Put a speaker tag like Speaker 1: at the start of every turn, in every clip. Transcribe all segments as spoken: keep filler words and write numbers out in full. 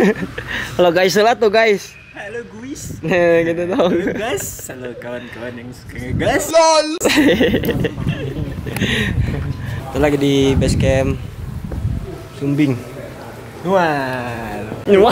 Speaker 1: Halo guys, salah tuh guys.
Speaker 2: Halo guys.
Speaker 1: Nah, gitu dong.
Speaker 2: Halo guys. Halo kawan-kawan yang suka ngegas.
Speaker 1: Lol. Kita lagi di base camp Sumbing.
Speaker 2: Wah.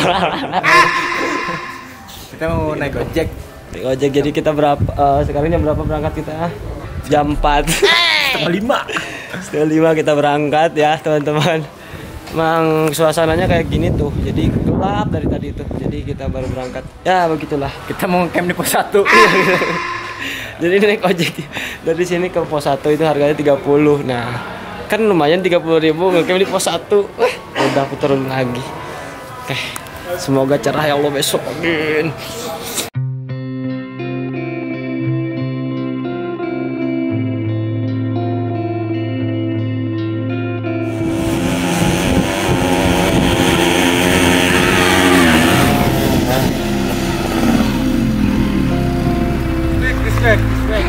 Speaker 2: Kita mau naik ojek.
Speaker 1: Naik ojek, jadi kita berapa? Uh, sekarang jam berapa berangkat kita? Jam empat.
Speaker 2: Setengah lima.
Speaker 1: Setengah lima kita berangkat ya teman-teman. Emang suasananya kayak gini tuh, jadi gelap dari tadi tuh. Jadi kita baru berangkat. Ya begitulah.
Speaker 2: Kita mau camp di pos satu.
Speaker 1: Jadi naik ojek dari sini ke pos satu itu harganya tiga puluh. Nah, kan lumayan tiga puluh ribu ngecamp di pos satu. Wah, udah aku turun lagi. Oke, semoga cerah ya Allah besok. Amin.
Speaker 2: Respect, respect.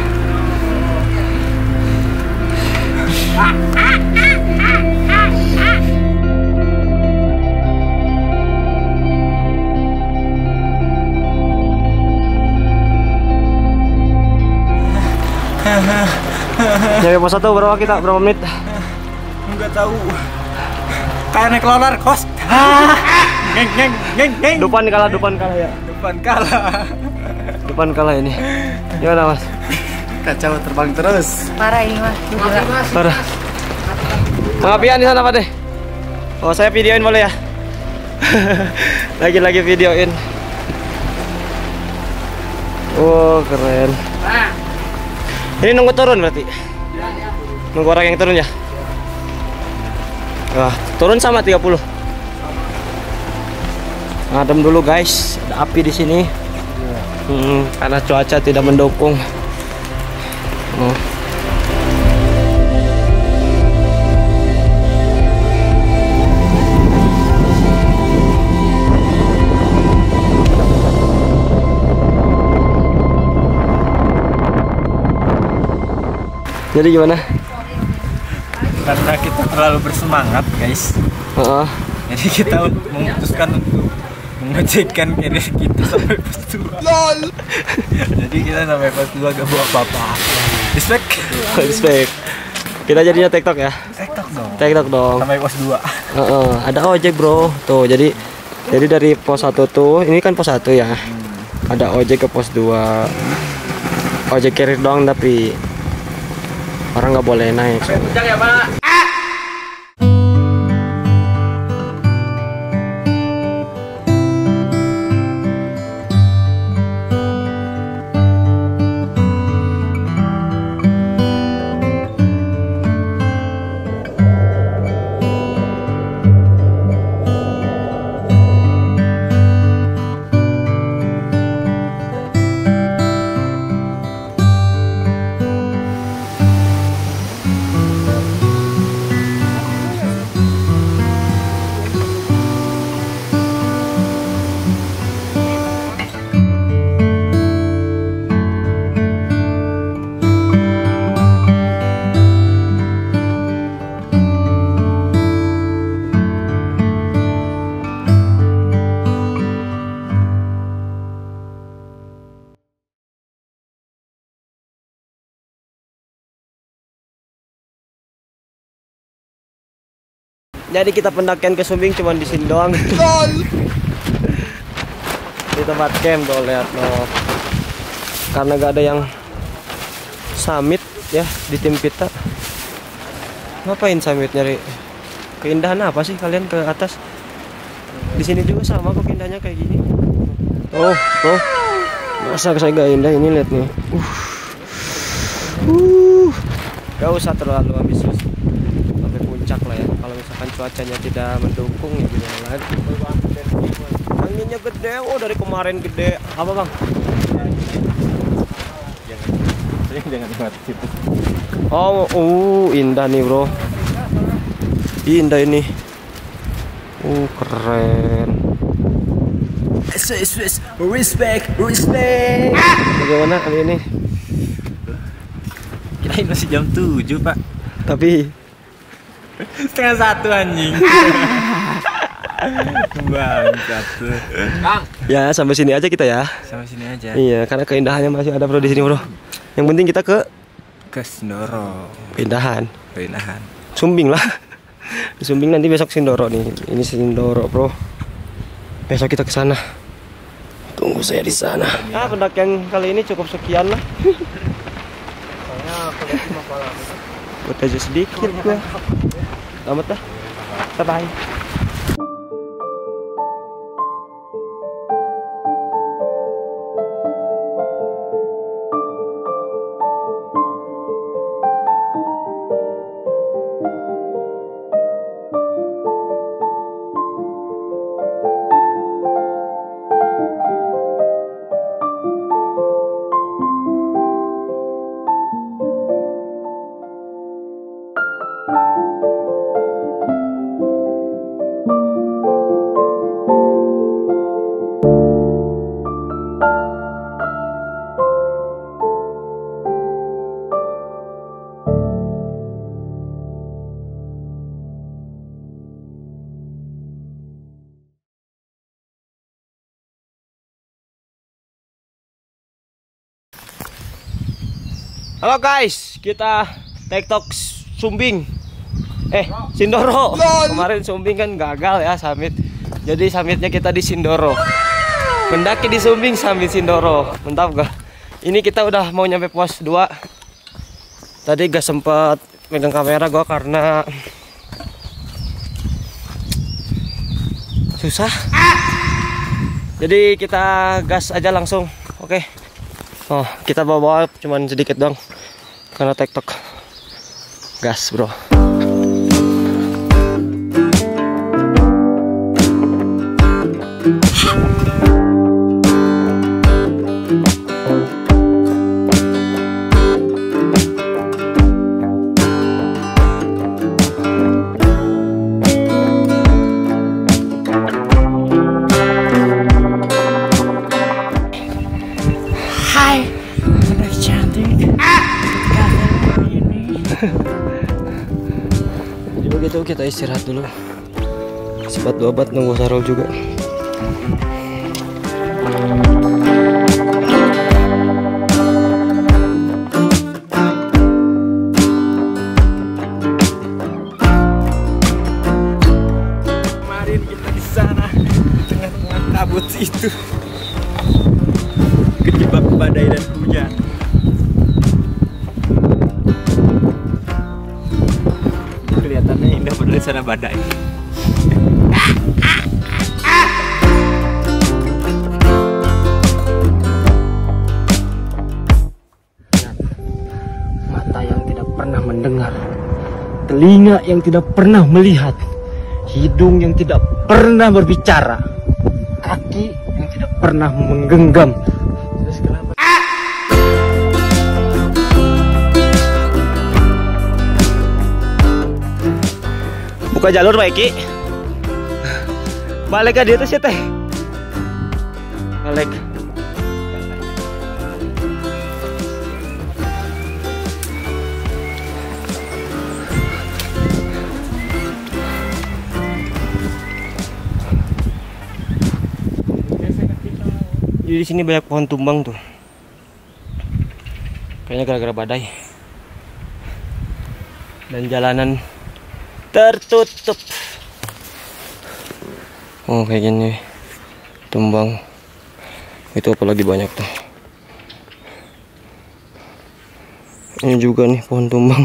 Speaker 1: Nyampe pos satu berapa kita? Berapa menit?
Speaker 2: Enggak tahu. Kayak naik roller coaster. Geng geng geng geng.
Speaker 1: Depan kalah, depan kalah ya.
Speaker 2: Depan kalah.
Speaker 1: Depan kalah ini. Gimana mas?
Speaker 2: Kacau terbang terus.
Speaker 3: Parah ini mah.
Speaker 1: Parah. Pengapian di sana Pak deh. Oh saya videoin boleh ya? Lagi-lagi videoin. Oh keren. Ini nunggu turun berarti? Nunggu orang yang turun ya? Wah, turun sama tiga puluh. Ngadem dulu guys, ada api di sini. Hmm, karena cuaca tidak mendukung. Oh. Jadi gimana?
Speaker 2: Karena kita terlalu bersemangat guys.
Speaker 1: Uh-uh.
Speaker 2: Jadi kita memutuskan untuk mengecekkan karir kita sampai pos dua. Lol. Jadi kita sampai pos dua gak bawa apa-apa. Respect.
Speaker 1: Respect. Kita jadinya TikTok ya?
Speaker 2: TikTok dong.
Speaker 1: TikTok dong.
Speaker 2: Sampai pos dua.
Speaker 1: Uh-uh. Ada ojek bro. Tuh jadi jadi dari pos satu tuh, ini kan pos satu ya. Hmm. Ada ojek ke pos dua. Ojek carrier doang tapi orang nggak boleh naik.
Speaker 2: Ujang ya Pak.
Speaker 1: Jadi kita pendakian ke Sumbing cuma di sini doang. Di tempat camp tuh lihat loh. Karena gak ada yang summit ya di tim kita. Ngapain summit nyari keindahan apa sih kalian ke atas? Di sini juga sama kok keindahannya kayak gini. Oh, oh. Masa saya gak indah ini lihat nih. Uh. Uh. Gak usah terlalu ambisius. Sampai puncak lah ya. Kalau misalkan cuacanya tidak mendukung ya gimana lagi. Anginnya gede, oh dari kemarin gede. Apa bang?
Speaker 2: Jangan, jangan mati.
Speaker 1: Oh, uh, indah nih bro. Indah ini. Uh, keren.
Speaker 2: Respect, respect.
Speaker 1: Bagaimana kali ini?
Speaker 2: Kirain masih jam tujuh pak.
Speaker 1: Tapi
Speaker 2: setengah satu anjing. Bangsat. Bang.
Speaker 1: Ya, sampai sini aja kita ya.
Speaker 2: Sampai sini aja.
Speaker 1: Iya, karena keindahannya masih ada bro di sini bro. Yang penting kita ke
Speaker 2: ke Sindoro.
Speaker 1: Keindahan.
Speaker 2: Keindahan.
Speaker 1: Sumbing lah. Di Sumbing nanti besok Sindoro nih. Ini Sindoro bro. Besok kita ke sana. Tunggu saya di sana. Ah, pendakian kali ini cukup sekian lah. Soalnya aku lihat cuma pola. Buat aja sedikit gua. Selamat dah. Bye bye. Halo guys, kita TikTok Sumbing. Eh, Sindoro. Kemarin Sumbing kan gagal ya summit. Jadi summitnya kita di Sindoro. Mendaki di Sumbing sambil Sindoro. Mantap gak? Ini kita udah mau nyampe pos dua. Tadi gak sempet megang kamera gua karena susah. Jadi kita gas aja langsung. Oke. Oh, kita bawa-bawa cuman sedikit dong. Karena TikTok. Gas, bro. Jadi begitu kita istirahat dulu. Sebat dua bat nunggu Sarul juga.
Speaker 2: Kemarin kita di sana tengah-tengah kabut itu kejebak badai dan hujan. Kelihatannya indah padahal di sana badai.
Speaker 1: Mata yang tidak pernah mendengar, telinga yang tidak pernah melihat, hidung yang tidak pernah berbicara, kaki yang tidak pernah menggenggam. Terus kenapa? Buka jalur Pak Eki. Balik ke di atas ya teh. Balik. Jadi di sini banyak pohon tumbang tuh. Kayaknya gara-gara badai. Dan jalanan tertutup. Oh kayak gini tumbang. Itu apalagi banyak tuh. Ini juga nih pohon tumbang.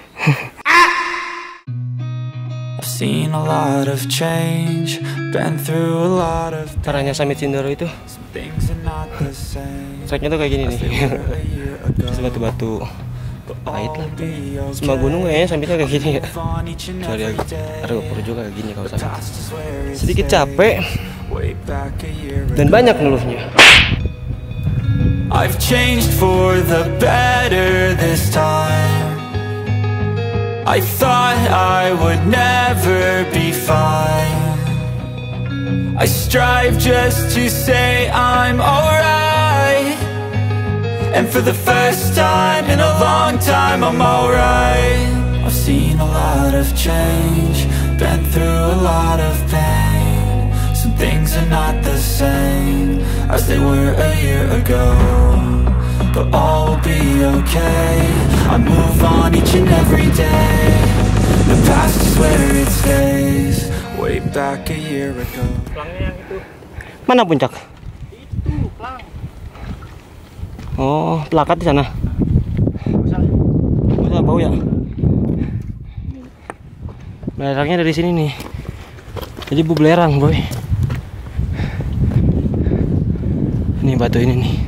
Speaker 3: I've seen a lot of change, been through a lot of
Speaker 1: Caranya summit Sindoro itu
Speaker 3: things are not the same.
Speaker 1: treknya tuh kayak gini nih. Terus batu-batu pahit lah. Semua gunung kayaknya summitnya kayak gini ya. Cari ada ukur juga kayak gini kalau summit. Sedikit capek dan banyak ngeluhnya.
Speaker 3: I've changed for the better this time. I thought I would never be fine. I strive just to say I'm alright. And for the first time in a long time I'm alright. I've seen a lot of change, been through a lot of pain. things are not the same as they were a year ago, but all will be okay. I move on each and every day. The past is where it stays. Way back a year ago.
Speaker 1: Mana puncak?
Speaker 2: Itu pelang.
Speaker 1: Oh, pelakat di sana. Bisa bau ya? Belerangnya dari sini nih. Jadi bu belerang, boy. Ini batu ini nih.